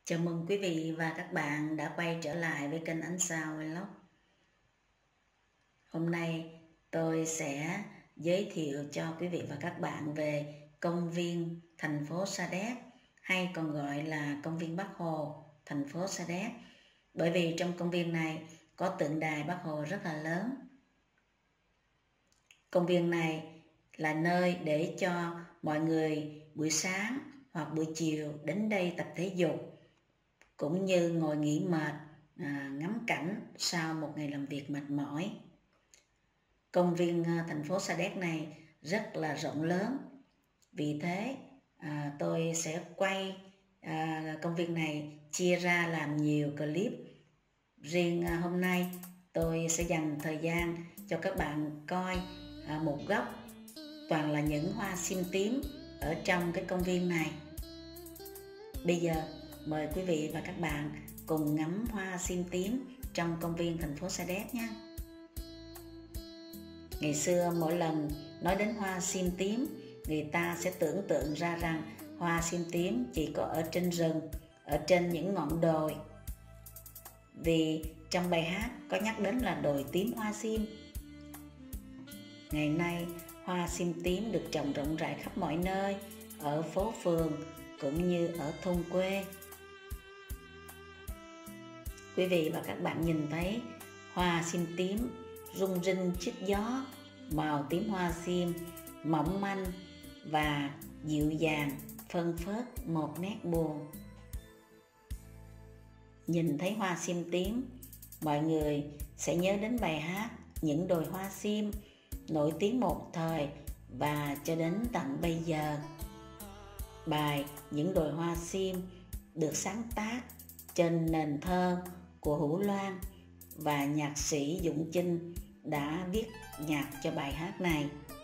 Chào mừng quý vị và các bạn đã quay trở lại với kênh Ánh Sao Vlog. Hôm nay tôi sẽ giới thiệu cho quý vị và các bạn về công viên thành phố Sa Đéc, hay còn gọi là công viên Bác Hồ, thành phố Sa Đéc. Bởi vì trong công viên này có tượng đài Bác Hồ rất là lớn. Công viên này là nơi để cho mọi người buổi sáng hoặc buổi chiều đến đây tập thể dục, cũng như ngồi nghỉ mệt, ngắm cảnh sau một ngày làm việc mệt mỏi. Công viên thành phố Sa Đéc này rất là rộng lớn, vì thế tôi sẽ quay công viên này chia ra làm nhiều clip. Riêng hôm nay tôi sẽ dành thời gian cho các bạn coi một góc toàn là những hoa sim tím ở trong cái công viên này. Bây giờ mời quý vị và các bạn cùng ngắm hoa sim tím trong công viên thành phố Sa Đéc nhé. Ngày xưa mỗi lần nói đến hoa sim tím, người ta sẽ tưởng tượng ra rằng hoa sim tím chỉ có ở trên rừng, ở trên những ngọn đồi. Vì trong bài hát có nhắc đến là đồi tím hoa sim. Ngày nay hoa sim tím được trồng rộng rãi khắp mọi nơi, ở phố phường cũng như ở thôn quê. Quý vị và các bạn nhìn thấy hoa sim tím rung rinh trước gió, màu tím hoa sim mỏng manh và dịu dàng, phơn phớt một nét buồn. Nhìn thấy hoa sim tím, mọi người sẽ nhớ đến bài hát Những đồi hoa sim, nổi tiếng một thời và cho đến tận bây giờ. Bài Những đồi hoa sim được sáng tác trên nền thơ của Hữu Loan, và nhạc sĩ Dụng Chinh đã viết nhạc cho bài hát này.